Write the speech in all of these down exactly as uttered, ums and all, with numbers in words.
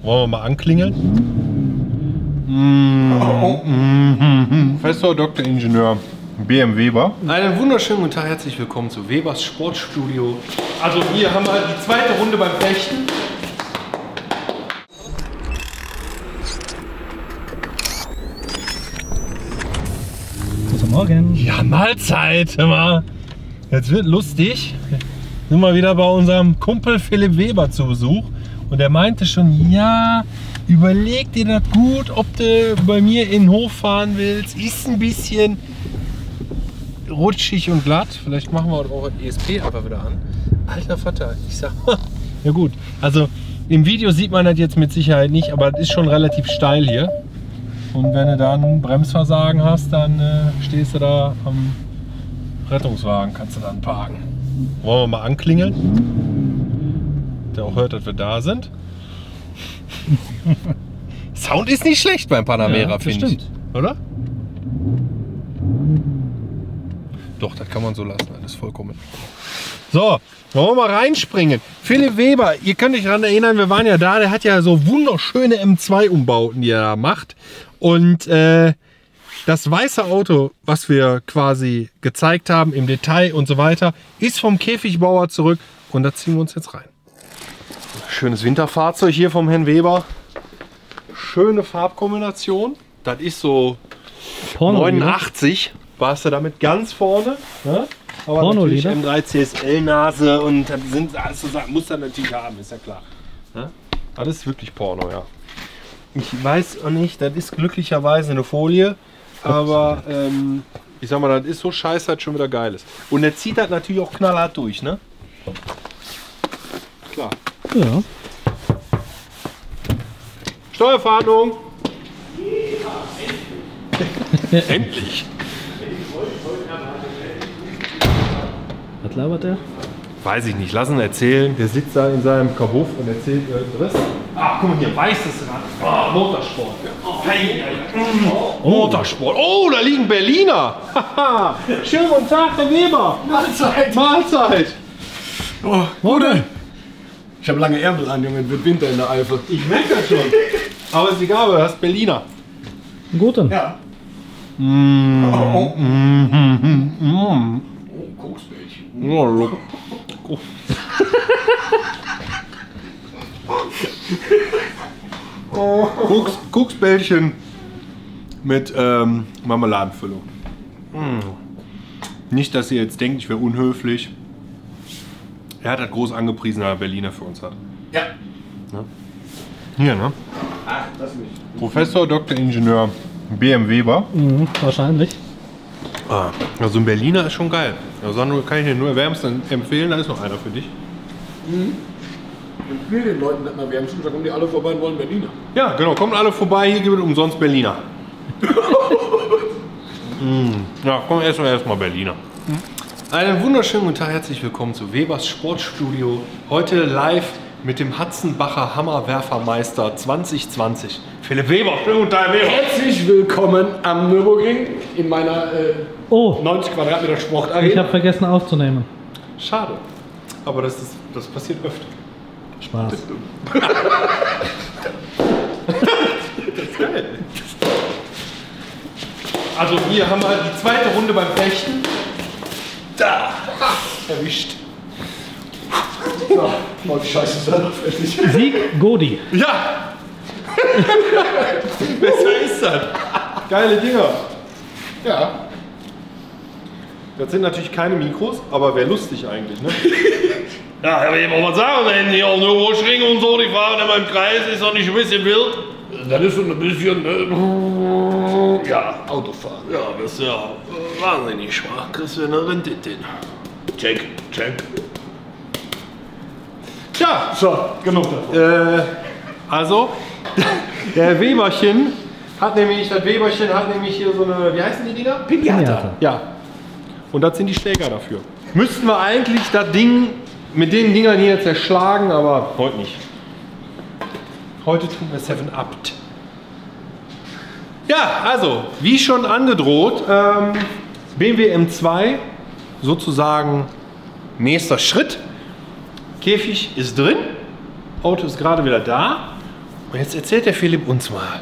Wollen wir mal anklingeln? Mmh, oh. mmh, Professor Doktor Ingenieur B M Weber. Einen wunderschönen guten Tag, herzlich willkommen zu Webers Sportstudio. Also hier haben wir die zweite Runde beim Fechten. Guten Morgen. Ja, Mahlzeit, hör mal. Jetzt wird lustig. Sind wir wieder bei unserem Kumpel Philipp Weber zu Besuch. Und er meinte schon, ja, überleg dir das gut, ob du bei mir in den Hof fahren willst. Ist ein bisschen rutschig und glatt. Vielleicht machen wir auch E S P einfach wieder an. Alter Vater, ich sag mal. Ja gut, also im Video sieht man das jetzt mit Sicherheit nicht, aber es ist schon relativ steil hier. Und wenn du dann Bremsversagen hast, dann äh, stehst du da am Rettungswagen, kannst du dann parken. Wollen wir mal anklingeln? Der auch hört, dass wir da sind. Sound ist nicht schlecht beim Panamera, ja, finde ich. Oder? Doch, das kann man so lassen, das ist vollkommen. So, wollen wir mal reinspringen. Philipp Weber, ihr könnt euch daran erinnern, wir waren ja da, der hat ja so wunderschöne M zwei Umbauten, die er da macht. Und äh, das weiße Auto, was wir quasi gezeigt haben im Detail und so weiter, ist vom Käfigbauer zurück und da ziehen wir uns jetzt rein. Schönes Winterfahrzeug hier vom Herrn Weber. Schöne Farbkombination. Das ist so Porno neunundachtzig. Warst du damit ganz vorne. Ne? Aber Porno natürlich M drei C S L-Nase und das sind alles so Sachen, muss er natürlich haben, ist ja klar. Ne? Das ist wirklich Porno, ja. Ich weiß auch nicht, das ist glücklicherweise eine Folie, aber ähm, ich sag mal, das ist so scheiße, dass schon wieder geil ist. Und er zieht das natürlich auch knallhart durch, ne? Klar. Ja. Steuerfahndung! Endlich! Was labert der? Weiß ich nicht, lass ihn erzählen. Der sitzt da in seinem Kabuff und erzählt irgendwas. Ah, guck mal hier, weißes Rad. Ah, Motorsport. Oh, hey, oh. Motorsport. Oh, da liegen Berliner. Schönen guten Tag, Herr Weber. Mahlzeit. Mahlzeit. Oh, Bruder. Ich habe lange Ärmel an, Junge, wird Winter in der Eifel. Ich merke das schon. Aber ist egal, du hast Berliner. Einen guten? Ja. Mmh. Oh, oh. Mmh. Mmh. Oh, Koksbällchen. Oh, look. Oh. Oh. Koks, Koksbällchen mit ähm, Marmeladenfüllung. Mm. Nicht, dass ihr jetzt denkt, ich wäre unhöflich. Er hat das groß angepriesen, weil er Berliner für uns hat. Ja. Ne? Hier, ne? Ach, lass mich. Professor Doktor Ingenieur B M Weber. Mhm, wahrscheinlich. Ah, also ein Berliner ist schon geil. Also kann ich dir nur wärmstens empfehlen, da ist noch einer für dich. Mhm. Ich will den Leuten nicht mal wärmstens, da kommen die alle vorbei und wollen Berliner. Ja, genau, kommen alle vorbei, hier gibt es umsonst Berliner. mm. Ja, komm erstmal erstmal Berliner. Mhm. Einen wunderschönen guten Tag, herzlich willkommen zu Webers Sportstudio. Heute live mit dem Hatzenbacher Hammerwerfermeister zwanzig zwanzig. Philipp Weber, schönen guten Tag, Weber. Herzlich willkommen am Nürburgring in meiner äh, oh. neunzig Quadratmeter Sportarena. Ich habe vergessen aufzunehmen. Schade, aber das, ist, das passiert öfter. Spaß. Das ist geil. Also hier haben wir die zweite Runde beim Fechten. Da! Erwischt. So, mal die Scheiße selber fertig. Sieg Godi. Ja! Besser ist das. Geile Dinger. Ja. Das sind natürlich keine Mikros, aber wäre lustig eigentlich, ne? Ja, Herr Weber, was sagen denn hier auf Nürburgring und so, die fahren immer im Kreis, ist doch nicht ein bisschen wild? Das ist so ein bisschen, äh, ja, Autofahren. Ja, das ist ja wahnsinnig schwach. Kriegst du eine Rendite hin. Check, check. Ja, So, genug davon. äh, also, der Weberchen hat nämlich, das Weberchen hat nämlich hier so eine, wie heißen die Dinger? Pinata. Ja. Und das sind die Schläger dafür. Müssten wir eigentlich das Ding mit den Dingern hier zerschlagen, aber heute nicht. Heute tun wir Seven Up. Ja, also, wie schon angedroht, ähm, B M W M zwei, sozusagen nächster Schritt. Käfig ist drin, Auto ist gerade wieder da. Jetzt erzählt der Philipp uns mal.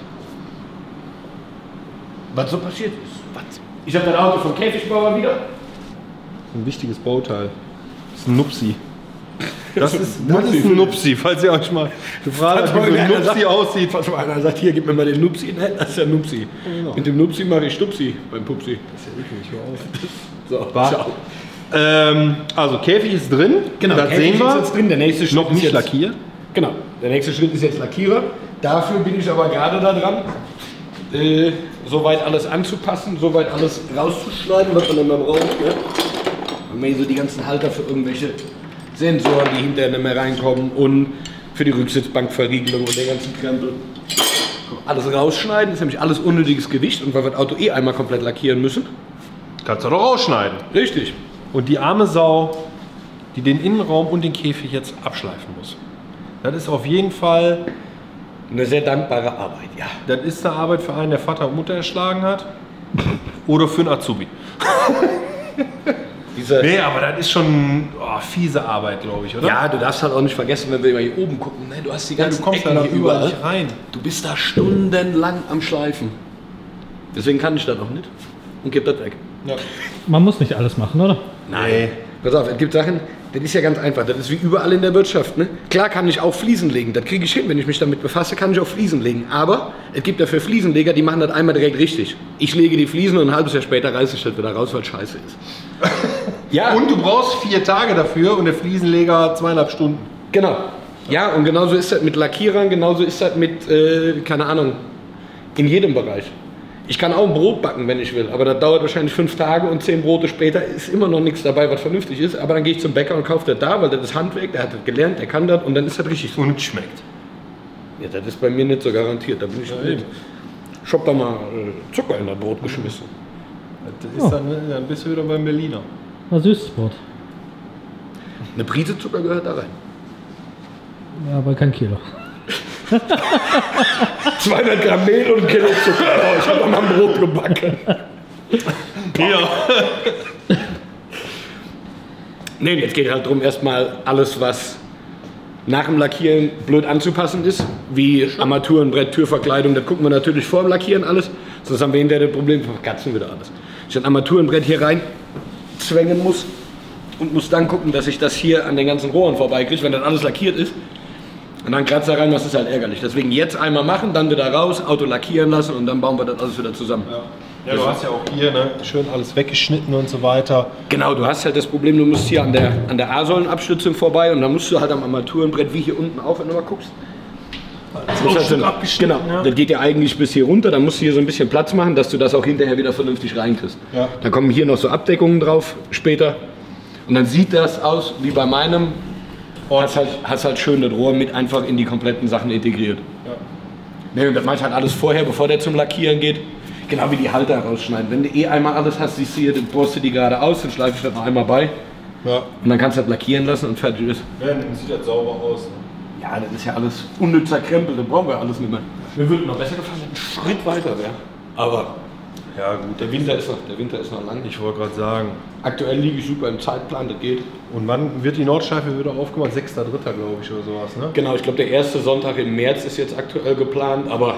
Was so passiert ist. Was? Ich habe das Auto vom Käfigbauer wieder. Ein wichtiges Bauteil. Das ist ein Nupsi. Das ist, das ist ein Nupsi, falls ihr euch mal gefragt habt, wie so ein Nupsi aussieht. Falls mal einer sagt, hier, gib mir mal den Nupsi. Nein, das ist der Nupsi. Genau. Mit dem Nupsi mache ich Stupsi beim Pupsi. Das ist ja wirklich, hör auf. So, War- ciao. Ähm, also Käfig ist drin, Genau, das Käfig sehen wir. ist jetzt drin. Der nächste Schritt Noch ist nicht jetzt, lackiert. Genau, der nächste Schritt ist jetzt Lackierer. Dafür bin ich aber gerade da dran, äh, soweit alles anzupassen, soweit alles rauszuschneiden, was man dann mal braucht. Ne? Haben wir hier so die ganzen Halter für irgendwelche Sensoren, die hinterher nicht mehr reinkommen und für die Rücksitzbankverriegelung und den ganzen Krempel. Alles rausschneiden, ist nämlich alles unnötiges Gewicht und weil wir das Auto eh einmal komplett lackieren müssen. Kannst du doch rausschneiden. Richtig. Und die arme Sau, die den Innenraum und den Käfig jetzt abschleifen muss. Das ist auf jeden Fall, Eine sehr dankbare Arbeit, ja. das ist eine Arbeit für einen, der Vater und Mutter erschlagen hat. Oder für einen Azubi. Diese, Nee, aber das ist schon oh, fiese Arbeit, glaube ich, oder? Ja, du darfst halt auch nicht vergessen, wenn wir mal hier oben gucken, ne? Du hast die Ja, ganzen du kommst Ecken da hier überall überall. nicht rein. Du bist da stundenlang am Schleifen. Deswegen kann ich das noch nicht und gib das weg. Ja. Man muss nicht alles machen, oder? Nein. Pass auf, es gibt Sachen, das ist ja ganz einfach. Das ist wie überall in der Wirtschaft. Ne? Klar kann ich auch Fliesen legen. Das kriege ich hin, wenn ich mich damit befasse, kann ich auch Fliesen legen. Aber es gibt dafür Fliesenleger, die machen das einmal direkt richtig. Ich lege die Fliesen und ein halbes Jahr später reiße ich das wieder raus, weil scheiße ist. Ja, Und du brauchst vier Tage dafür und der Fliesenleger zweieinhalb Stunden. genau. Ja, und genauso ist das mit Lackierern, genauso ist das mit, äh, keine Ahnung, in jedem Bereich. Ich kann auch ein Brot backen, wenn ich will, aber das dauert wahrscheinlich fünf Tage und zehn Brote später ist immer noch nichts dabei, was vernünftig ist. Aber dann gehe ich zum Bäcker und kaufe das da, weil das ist Handwerk, der hat das gelernt, der kann das und dann ist das richtig so. Und es schmeckt. Ja, das ist bei mir nicht so garantiert, da bin ich Ja, nicht. eben. Ich hab da mal äh, Zucker in das Brot geschmissen. Das ist dann, dann bist du wieder beim Berliner. War süßes Brot. Eine Prise Zucker gehört da rein. Ja, aber kein Kilo. zweihundert Gramm Mehl und ein Kilo Zucker. Oh, ich hab doch mal ein Brot gebacken. Ja. Nee, jetzt geht halt darum, erstmal alles, was nach dem Lackieren blöd anzupassen ist, wie Armaturenbrett, Türverkleidung, das gucken wir natürlich vor dem Lackieren alles. Sonst haben wir hinterher das Problem, verkatzen wieder alles. Ich ein Armaturenbrett hier rein zwängen muss und muss dann gucken, dass ich das hier an den ganzen Rohren vorbeikriege, wenn das alles lackiert ist. Und dann Kratzer rein, das ist halt ärgerlich. Deswegen jetzt einmal machen, dann wieder raus, Auto lackieren lassen und dann bauen wir das alles wieder zusammen. Ja. Ja, du hast ja auch hier ne, schön alles weggeschnitten und so weiter. Genau, du hast halt das Problem, du musst hier an der, an der A-Säulenabstützung vorbei und dann musst du halt am Armaturenbrett, wie hier unten auch, wenn du mal guckst. Das So ein halt Stück so- abgeschnitten, genau, ja. das geht ja eigentlich bis hier runter, dann musst du hier so ein bisschen Platz machen, dass du das auch hinterher wieder vernünftig reinkriegst. Ja. Dann kommen hier noch so Abdeckungen drauf später und dann sieht das aus wie bei meinem. Hast halt, hast halt schön das Rohr mit einfach in die kompletten Sachen integriert. Ja. Nee, und das mache ich halt alles vorher, bevor der zum Lackieren geht. Genau wie die Halter rausschneiden. Wenn du eh einmal alles hast, siehst du hier, dann bohrst du die gerade aus, dann schleife ich das noch einmal bei. Ja. Und dann kannst du das lackieren lassen und fertig ist. Ja, dann sieht das sauber aus. Ne? Ja, das ist ja alles unnützer Krempel, das brauchen wir alles nicht mehr. Mir würde noch besser gefallen, wenn ein Schritt weiter wäre. Aber Ja gut, der Winter ist noch, der Winter ist noch lang. ich wollte gerade sagen. Aktuell liege ich super im Zeitplan, das geht. Und wann wird die Nordschleife wieder aufgemacht? sechster dritter glaube ich oder sowas, ne? Genau, ich glaube der erste Sonntag im März ist jetzt aktuell geplant, aber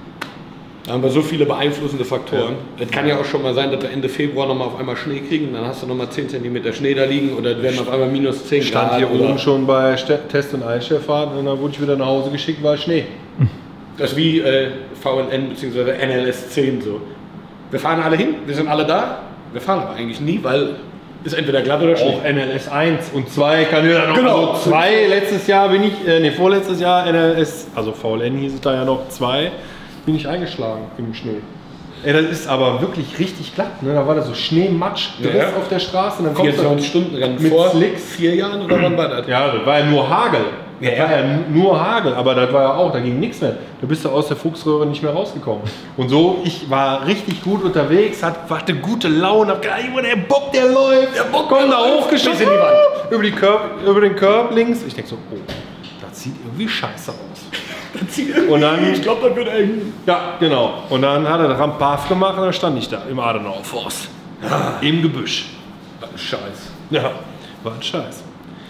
da haben wir so viele beeinflussende Faktoren. Es kann ja auch schon mal sein, dass wir Ende Februar nochmal auf einmal Schnee kriegen und dann hast du nochmal zehn Zentimeter Schnee da liegen oder es werden auf einmal minus zehn Stand Grad. hier oder oben schon bei Ste- Test- und Einstellfahrten und dann wurde ich wieder nach Hause geschickt, weil Schnee. Das ist wie äh, V L N bzw. N L S zehn so. Wir fahren alle hin, wir sind alle da, wir fahren aber eigentlich nie, weil ist entweder glatt oder Schnee. Auch N L S eins und zwei kann ich dann noch. Genau. Also zwei letztes Jahr bin ich, äh, nee, vorletztes Jahr N L S, also V L N hieß es da ja noch, zwei, bin ich eingeschlagen im Schnee. Ey, das ist aber wirklich richtig glatt, ne? Da war da so Schneematsch Ja, Driss ja. auf der Straße und dann kommst du vierundzwanzig Stunden Rennen mit vor Slicks. vier Jahren oder wann war das? Ja, das war ja nur Hagel. Das Ja, ja. war ja nur Hagel, aber das war ja auch, da ging nichts mehr. Da bist du aus der Fuchsröhre nicht mehr rausgekommen. Und so, ich war richtig gut unterwegs, hat, hatte gute Laune, hab gedacht, ey, der Bock, der läuft, der Bock kommt da hochgeschossen, Bis in die Wand. über, die Curb, über den Curb links. Ich denk so, oh, das sieht irgendwie scheiße aus. Und dann, Ich glaube, das wird eng. ja, genau. Und dann hat er den Rampaf gemacht und dann stand ich da im Adenauer Forst, im Gebüsch. Scheiß. Ja, war ein Scheiß.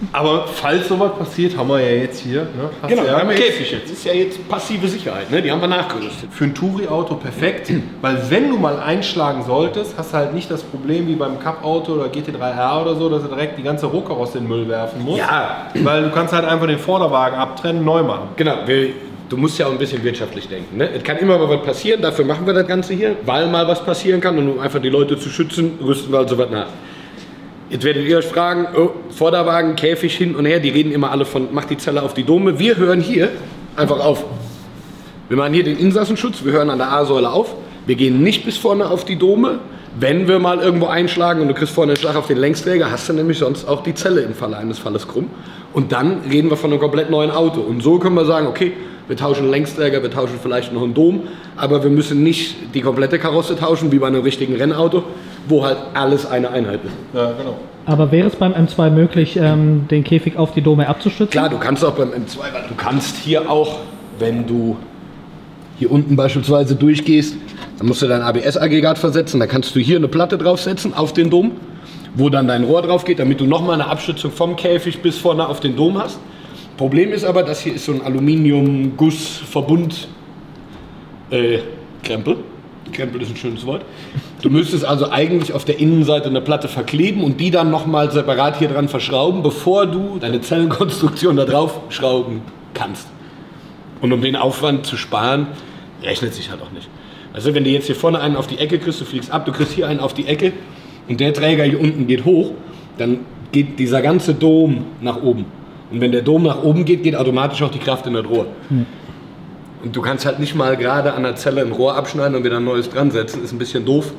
Aber falls sowas passiert, haben wir ja jetzt hier. Ne? Hast Genau, du ja wir haben einen jetzt, Käfig jetzt. das ist ja jetzt passive Sicherheit, ne? Die haben wir nachgerüstet. Für ein Touri-Auto perfekt, weil wenn du mal einschlagen solltest, hast du halt nicht das Problem wie beim Cup-Auto oder G T drei R oder so, dass du direkt die ganze Rohkarosse in den Müll werfen musst. Ja. Weil du kannst halt einfach den Vorderwagen abtrennen, neu machen. Genau, wir, du musst ja auch ein bisschen wirtschaftlich denken. Ne? Es kann immer mal was passieren, dafür machen wir das Ganze hier, weil mal was passieren kann und um einfach die Leute zu schützen, rüsten wir halt so was nach. Jetzt werdet ihr euch fragen, oh, Vorderwagen, Käfig hin und her, die reden immer alle von, mach die Zelle auf die Dome. Wir hören hier einfach auf. Wir machen hier den Insassenschutz, wir hören an der A-Säule auf. Wir gehen nicht bis vorne auf die Dome. Wenn wir mal irgendwo einschlagen und du kriegst vorne einen Schlag auf den Längsträger, hast du nämlich sonst auch die Zelle im Falle eines Falles krumm. Und dann reden wir von einem komplett neuen Auto. Und so können wir sagen, okay, wir tauschen einen Längsträger, wir tauschen vielleicht noch einen Dom, aber wir müssen nicht die komplette Karosse tauschen, wie bei einem richtigen Rennauto, wo halt alles eine Einheit ist. Ja, genau. Aber wäre es beim M zwei möglich, ähm, den Käfig auf die Dome abzustützen? Klar, du kannst auch beim M zwei, weil du kannst hier auch, wenn du hier unten beispielsweise durchgehst, dann musst du dein A B S-Aggregat versetzen, da kannst du hier eine Platte draufsetzen auf den Dom, wo dann dein Rohr drauf geht, damit du nochmal eine Abstützung vom Käfig bis vorne auf den Dom hast. Problem ist aber, das hier ist so ein Aluminium-Guss-Verbund äh, Krempel. Krempel ist ein schönes Wort. Du müsstest also eigentlich auf der Innenseite eine Platte verkleben und die dann nochmal separat hier dran verschrauben, bevor du deine Zellenkonstruktion da drauf schrauben kannst. Und um den Aufwand zu sparen, rechnet sich halt auch nicht. Also wenn du jetzt hier vorne einen auf die Ecke kriegst, du fliegst ab, du kriegst hier einen auf die Ecke und der Träger hier unten geht hoch, dann geht dieser ganze Dom nach oben. Und wenn der Dom nach oben geht, geht automatisch auch die Kraft in das Rohr. Hm. Und du kannst halt nicht mal gerade an der Zelle ein Rohr abschneiden und wieder ein neues dran setzen. Ist ein bisschen doof.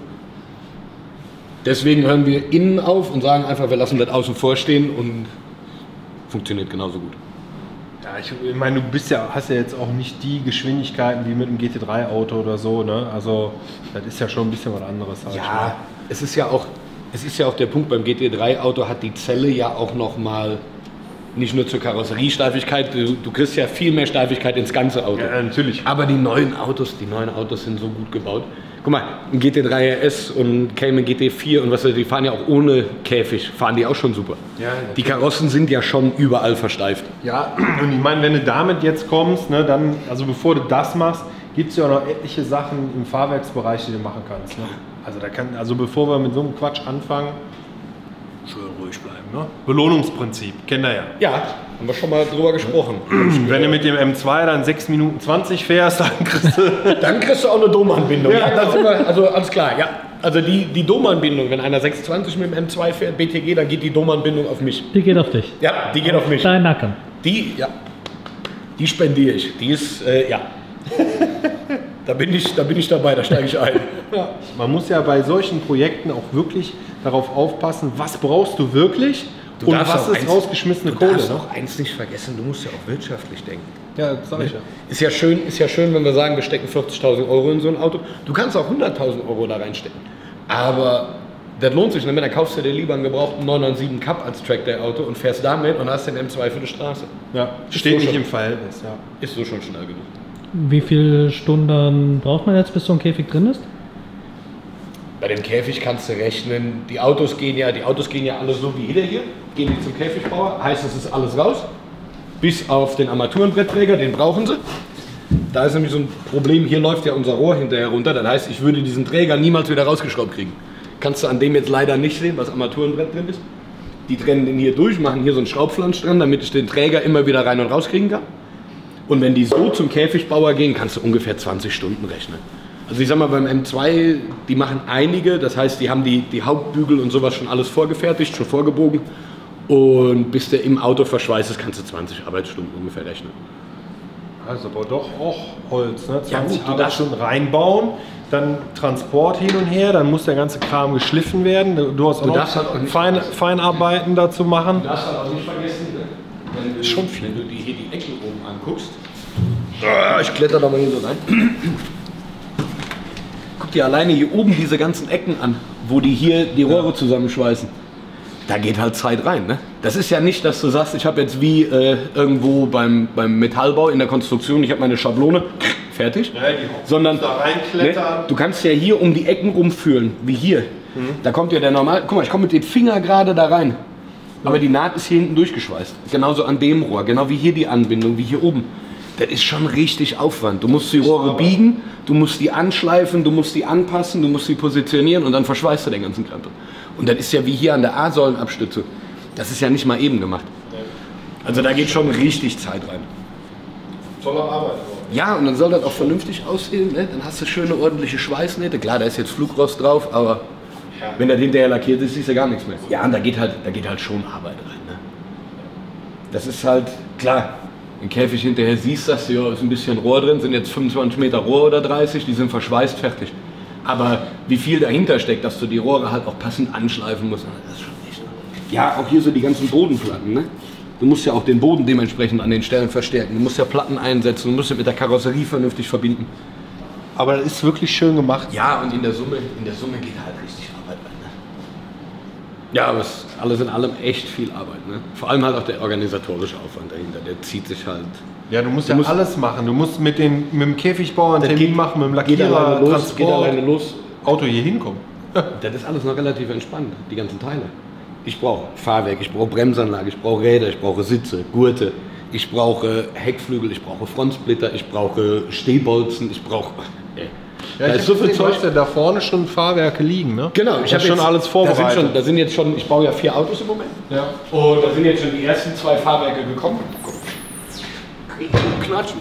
Deswegen hören wir innen auf und sagen einfach, wir lassen das außen vor stehen und funktioniert genauso gut. Ja, ich, ich meine, du bist ja, hast ja jetzt auch nicht die Geschwindigkeiten wie mit einem G T drei Auto oder so, ne? Also das ist ja schon ein bisschen was anderes. Halt. Ja, es ist ja auch, es ist ja auch der Punkt, beim G T drei Auto hat die Zelle ja auch noch mal nicht nur zur Karosseriesteifigkeit, du, du kriegst ja viel mehr Steifigkeit ins ganze Auto. Ja, natürlich. Aber die neuen Autos, die neuen Autos sind so gut gebaut. Guck mal, ein G T drei R S und Cayman G T vier und was weiß ich, die fahren ja auch ohne Käfig, fahren die auch schon super. Ja, die Karossen sind ja schon überall versteift. Ja, und ich meine, wenn du damit jetzt kommst, ne, dann, also bevor du das machst, gibt es ja auch noch etliche Sachen im Fahrwerksbereich, die du machen kannst. Ne? Also, da kann, also bevor wir mit so einem Quatsch anfangen, schön ruhig bleiben. Ne? Belohnungsprinzip, kennt ihr ja. Ja, haben wir schon mal drüber gesprochen. Wenn du mit dem M zwei dann sechs Minuten zwanzig fährst, dann kriegst du... dann kriegst du auch eine Domanbindung. Ja, ja, genau. das sind wir, also alles klar, ja. Also die, die Domanbindung, wenn einer sechs zwanzig mit dem M zwei fährt, B T G, dann geht die Domanbindung auf mich. Die geht auf dich. Ja, die geht auf mich. Dein Nacken. Die, ja, die spendiere ich. Die ist, äh, ja. Da bin, ich, da bin ich dabei, da steige ich ein. Ja. Man muss ja bei solchen Projekten auch wirklich darauf aufpassen, was brauchst du wirklich Du und darfst was auch ist eins- rausgeschmissene Du Kohle. darfst Ne? auch eins nicht vergessen, du musst ja auch wirtschaftlich denken. Ja, das sag ich ja. Ist ja schön, ist ja schön, wenn wir sagen, wir stecken vierzigtausend Euro in so ein Auto. Du kannst auch hunderttausend Euro da reinstecken. Aber das lohnt sich nicht mehr. Dann kaufst du dir lieber einen gebrauchten neun neun sieben Cup als Trackday-Auto und fährst damit und hast den M zwei für die Straße. Ja, Ist steht so nicht schon. im Verhältnis. Ja. Ist so schon schnell genug. Wie viele Stunden braucht man jetzt, bis so ein Käfig drin ist? Bei dem Käfig kannst du rechnen, die Autos gehen ja, die Autos gehen ja alle so wie jeder hier, gehen die zum Käfigbauer, heißt es ist alles raus, bis auf den Armaturenbrettträger, den brauchen sie. Da ist nämlich so ein Problem, hier läuft ja unser Rohr hinterher runter, das heißt, ich würde diesen Träger niemals wieder rausgeschraubt kriegen. Kannst du an dem jetzt leider nicht sehen, was Armaturenbrett drin ist. Die trennen den hier durch, machen hier so einen Schraubflansch dran, damit ich den Träger immer wieder rein und raus kriegen kann. Und wenn die so zum Käfigbauer gehen, kannst du ungefähr zwanzig Stunden rechnen. Also ich sag mal, beim M zwei, die machen einige, das heißt, die haben die, die Hauptbügel und sowas schon alles vorgefertigt, schon vorgebogen. Und bis der im Auto verschweißt ist, kannst du zwanzig Arbeitsstunden ungefähr rechnen. Also aber doch auch Holz, ne? Ja, zwanzig gut, du Arbeitsstunden reinbauen, dann Transport hin und her, dann muss der ganze Kram geschliffen werden. Du hast auch Du noch darfst halt auch nicht Fein, vergessen. Feinarbeiten dazu machen. Du darfst halt auch nicht vergessen, ne? wenn, du, Schon viel. wenn du die, hier die Ecken oben anguckst. Ah, ich kletter da mal hier so rein. Guck dir alleine hier oben diese ganzen Ecken an, wo die hier die Rohre zusammenschweißen. Da geht halt Zeit rein. Ne? Das ist ja nicht, dass du sagst, ich habe jetzt wie äh, irgendwo beim, beim Metallbau in der Konstruktion, ich habe meine Schablone, fertig. Ja, die Sondern da reinklettern. ne, du kannst ja hier um die Ecken rumfühlen, wie hier. Da kommt ja der normal. Guck mal, ich komme mit dem Finger gerade da rein. Aber die Naht ist hier hinten durchgeschweißt. Genauso an dem Rohr, genau wie hier die Anbindung, wie hier oben. Das ist schon richtig Aufwand. Du musst die Rohre biegen, du musst die anschleifen, du musst die anpassen, du musst die positionieren und dann verschweißt du den ganzen Krempel. Und das ist ja wie hier an der A-Säulenabstütze. Das ist ja nicht mal eben gemacht. Also da geht schon richtig Zeit rein. Tolle Arbeit. Ja, und dann soll das auch vernünftig aussehen. Ne? Dann hast du schöne, ordentliche Schweißnähte. Klar, da ist jetzt Flugrost drauf, aber ja. Wenn das hinterher lackiert ist, siehst du gar nichts mehr. Ja, und da geht halt, da geht halt schon Arbeit rein. Ne? Das ist halt, klar, im Käfig hinterher siehst du, dass ja, ist ein bisschen Rohr drin, sind jetzt fünfundzwanzig Meter Rohr oder dreißig, die sind verschweißt, fertig. Aber wie viel dahinter steckt, dass du die Rohre halt auch passend anschleifen musst, das ist schon echt. Ja, auch hier so die ganzen Bodenplatten. Ne? Du musst ja auch den Boden dementsprechend an den Stellen verstärken. Du musst ja Platten einsetzen, du musst ja mit der Karosserie vernünftig verbinden. Aber das ist wirklich schön gemacht. Ja, und in der Summe, in der Summe geht halt richtig Arbeit rein. Ne? Ja, aber es ist alles in allem echt viel Arbeit. Ne? Vor allem halt auch der organisatorische Aufwand dahinter, der zieht sich halt. Ja, du musst du ja musst alles machen. Du musst mit, den, mit dem Käfigbauer einen Termin geht, machen, mit dem geht Lackierer, alleine los, Transport, geht alleine los. Auto hier hinkommen. Das ist alles noch relativ entspannt, die ganzen Teile. Ich brauche Fahrwerk, ich brauche Bremsanlage, ich brauche Räder, ich brauche Sitze, Gurte, ich brauche Heckflügel, ich brauche Frontsplitter, ich brauche Stehbolzen, ich brauche... Äh, Ja, da ich ist so viel gesehen, Zeug. du hast ja da vorne schon Fahrwerke liegen, ne? Genau, ich habe habe schon jetzt, alles da vorbereitet. sind schon, da sind jetzt schon, ich baue ja vier Autos im Moment. Ja. Und da sind jetzt schon die ersten zwei Fahrwerke gekommen. Knatschen.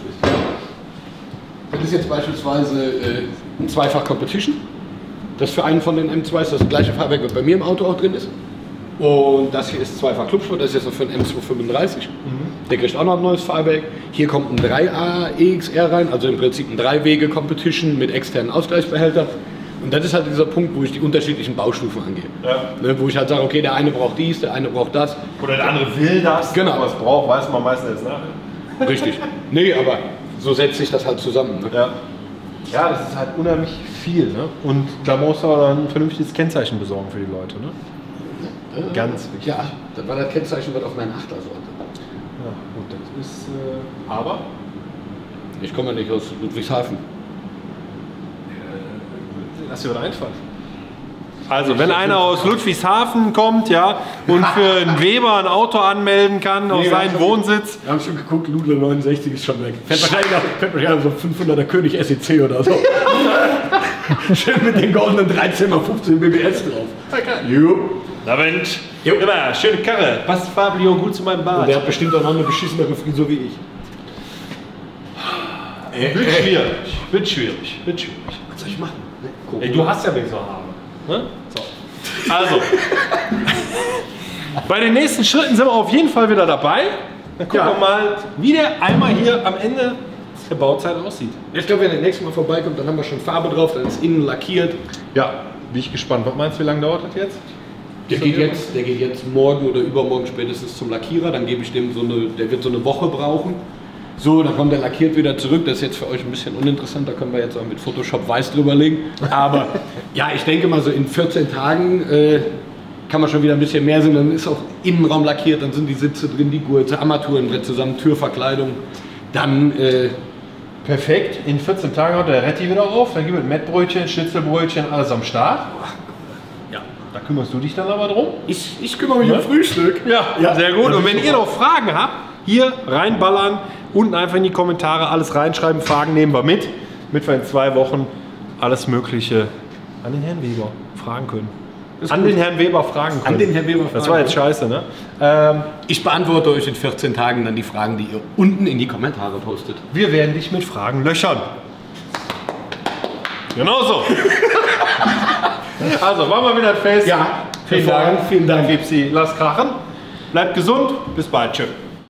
Das ist jetzt beispielsweise äh, ein Zweifach Competition. Das für einen von den M zwei ist das gleiche Fahrwerk, was bei mir im Auto auch drin ist. Und das hier ist Zweifach Clubsport, das ist jetzt noch für den M zweihundertfünfunddreißig. Mhm. Der kriegt auch noch ein neues Fahrwerk. Hier kommt ein drei A E X R rein, also im Prinzip ein Drei-Wege-Competition mit externen Ausgleichsbehältern. Und das ist halt dieser Punkt, wo ich die unterschiedlichen Baustufen angehe. Ja. Ne, wo ich halt sage, okay, der eine braucht dies, der eine braucht das. Oder der andere will das, genau. Was braucht, weiß man meistens jetzt nachher. Richtig. Nee, aber so setzt sich das halt zusammen. Ne? Ja. Ja, das ist halt unheimlich viel. Ne? Und da musst du auch ein vernünftiges Kennzeichen besorgen für die Leute. Ne? Ja. Ganz wichtig. Ja, das war das Kennzeichen, was auf meinen Achter sollte. Ja, gut, das ist. Äh, aber? Ich komme ja nicht aus Ludwigshafen. Lass dir was einfallen. Also, wenn einer aus Ludwigshafen kommt, ja, und für einen Weber ein Auto anmelden kann auf nee, seinen Wohnsitz. Wir haben schon geguckt, Ludler neunundsechzig ist schon weg. Fährt wahrscheinlich auch, fährt wahrscheinlich so fünfhunderter König S E C oder so. Schön mit den goldenen dreizehn mal fünfzehn B B S drauf. Okay. Jo. Na Mensch. Jo. Immer, schöne Karre. Passt Fabio gut zu meinem Bart. Und der hat bestimmt auch noch eine beschissenere Frisur wie ich. Äh, wird äh, schwierig. Wird schwierig. Wird schwierig. Was soll ich machen? Ey, du hast ja wenigstens noch Haare. Ne? So. Also, bei den nächsten Schritten sind wir auf jeden Fall wieder dabei. Dann gucken ja. wir mal, wie der Eimer hier am Ende der Bauzeit aussieht. Ich glaube, wenn der nächste Mal vorbeikommt, dann haben wir schon Farbe drauf, dann ist innen lackiert. Ja, bin ich gespannt. Was meinst du, wie lange dauert das jetzt? Der geht jetzt, der geht jetzt morgen oder übermorgen spätestens zum Lackierer. Dann gebe ich dem so eine, der wird so eine Woche brauchen. So, dann kommt der lackiert wieder zurück. Das ist jetzt für euch ein bisschen uninteressant. Da können wir jetzt auch mit Photoshop weiß drüber legen. Aber ja, ich denke mal so in vierzehn Tagen äh, kann man schon wieder ein bisschen mehr sehen. Dann ist auch Innenraum lackiert, dann sind die Sitze drin, die Gurte, Armaturenbrett zusammen, Türverkleidung. Dann äh, perfekt. In vierzehn Tagen hat der Retti wieder auf. Dann gibt es Mettbrötchen, Schnitzelbrötchen, alles am Start. Ja. Da kümmerst du dich dann aber drum. Ich, ich kümmere mich ja? um Frühstück. Ja, ja, sehr gut. Und wenn ihr noch Fragen habt, hier reinballern, unten einfach in die Kommentare alles reinschreiben, Fragen nehmen wir mit, damit wir in zwei Wochen alles Mögliche an den Herrn Weber fragen können. An den Herrn Weber fragen können. An den Herrn Weber fragen. Das war jetzt scheiße, ne? Ähm, ich beantworte euch in vierzehn Tagen dann die Fragen, die ihr unten in die Kommentare postet. Wir werden dich mit Fragen löchern. Genau so. Also, machen wir wieder fest. Ja, vielen Dank. Vielen Dank. Gibt's die. Lass krachen. Bleibt gesund. Bis bald. Tschüss.